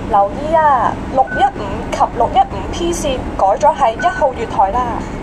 留意啊，615及615P 線改咗係1號月台啦。